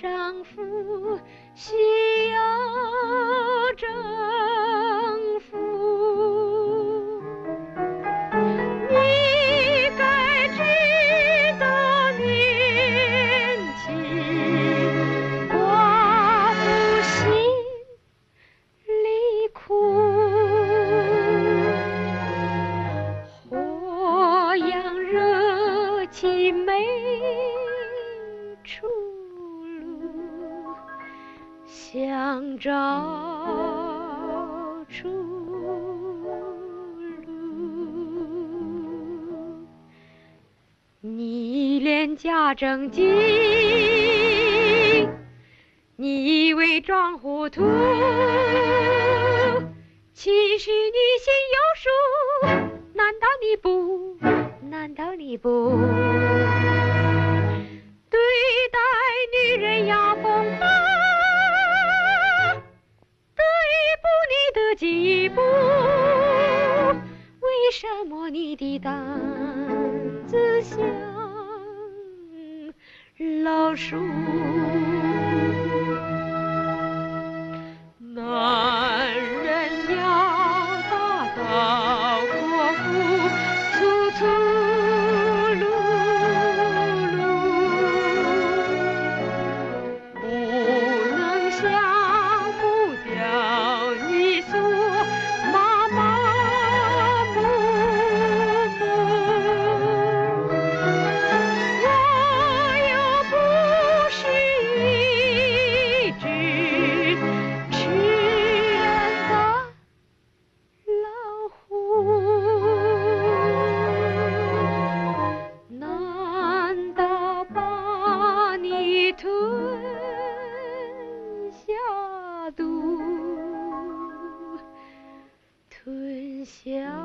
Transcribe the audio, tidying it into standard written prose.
丈夫需要征服，你该知道年轻寡妇心里苦，火样热气没出路，想找出路。你连家政经，你伪装糊涂，其实你心有数，难道你不？难道你不？对待女人要风发，对付你的进一步，为什么你的胆子像老鼠？男人要大刀阔斧，粗粗鲁鲁，不能像不掉你所麻麻木木。我又不是一只吃人的老虎，难道把你吞下肚，吞下